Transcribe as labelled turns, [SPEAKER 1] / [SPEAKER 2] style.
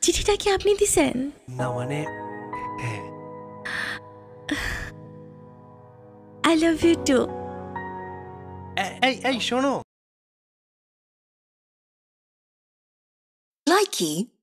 [SPEAKER 1] চিঠিটা কি আপনি দিছেন?
[SPEAKER 2] না মানে হ্যাঁ।
[SPEAKER 1] I love you too.
[SPEAKER 2] এই শোনো।
[SPEAKER 3] Likey